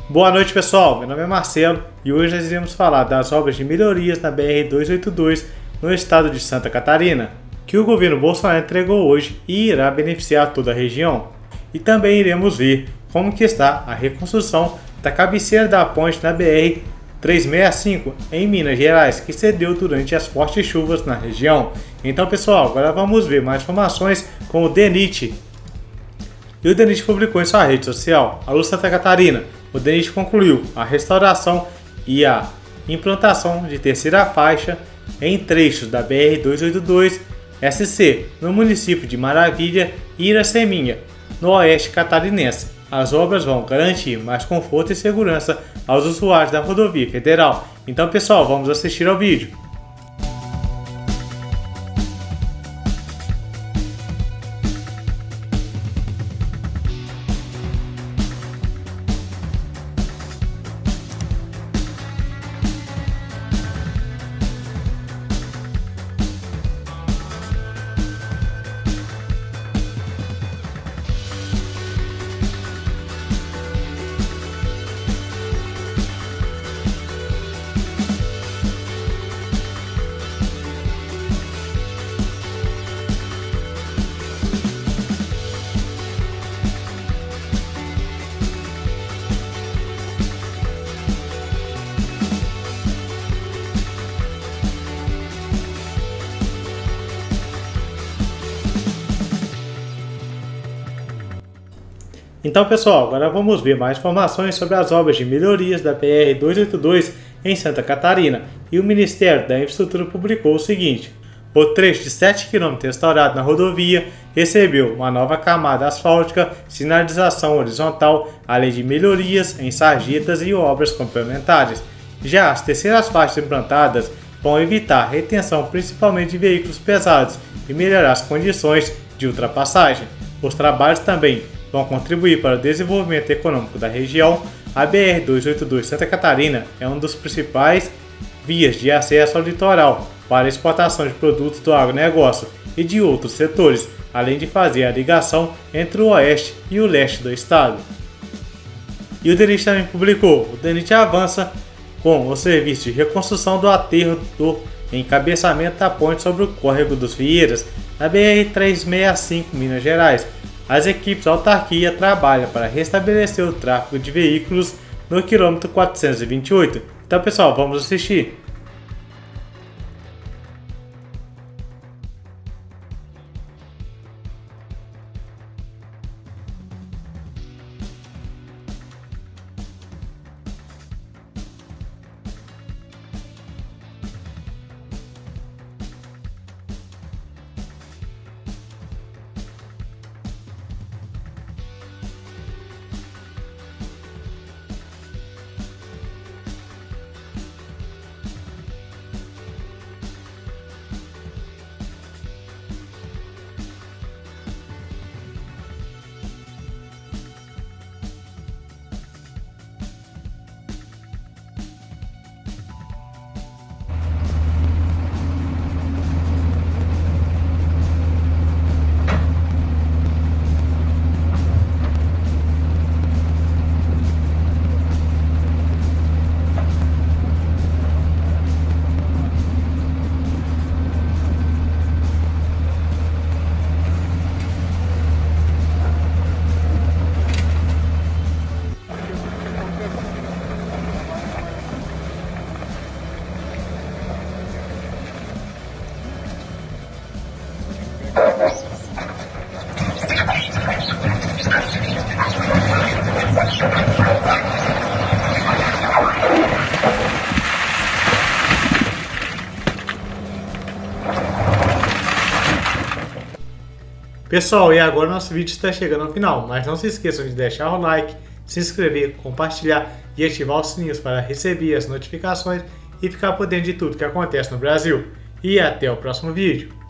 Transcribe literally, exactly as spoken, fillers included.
Boa noite, pessoal, meu nome é Marcelo e hoje nós iremos falar das obras de melhorias na B R duzentos e oitenta e dois no estado de Santa Catarina, que o governo Bolsonaro entregou hoje e irá beneficiar toda a região. E também iremos ver como que está a reconstrução da cabeceira da ponte na B R trezentos e sessenta e cinco em Minas Gerais, que cedeu durante as fortes chuvas na região. Então, pessoal, agora vamos ver mais informações com o DENIT. E o DENIT publicou em sua rede social, Alô Santa Catarina. O DENIT concluiu a restauração e a implantação de terceira faixa em trechos da B R duzentos e oitenta e dois S C no município de Maravilha e Iraceminha, no oeste catarinense. As obras vão garantir mais conforto e segurança aos usuários da rodovia federal. Então, pessoal, vamos assistir ao vídeo. Então, pessoal, agora vamos ver mais informações sobre as obras de melhorias da B R duzentos e oitenta e dois em Santa Catarina. E o Ministério da Infraestrutura publicou o seguinte: o trecho de sete quilômetros restaurado na rodovia recebeu uma nova camada asfáltica, sinalização horizontal, além de melhorias em sarjetas e obras complementares. Já as terceiras faixas implantadas vão evitar retenção principalmente de veículos pesados e melhorar as condições de ultrapassagem. Os trabalhos também vão contribuir para o desenvolvimento econômico da região. A B R duzentos e oitenta e dois Santa Catarina é uma das principais vias de acesso ao litoral para a exportação de produtos do agronegócio e de outros setores, além de fazer a ligação entre o oeste e o leste do estado. E o DENIT também publicou: o DENIT avança com o serviço de reconstrução do aterro do encabeçamento da ponte sobre o córrego dos Vieiras, na B R trezentos e sessenta e cinco, Minas Gerais. As equipes da autarquia trabalham para restabelecer o tráfego de veículos no quilômetro quatrocentos e vinte e oito. Então, pessoal, vamos assistir. Pessoal, e agora nosso vídeo está chegando ao final, mas não se esqueçam de deixar o like, se inscrever, compartilhar e ativar os sininhos para receber as notificações e ficar por dentro de tudo que acontece no Brasil. E até o próximo vídeo.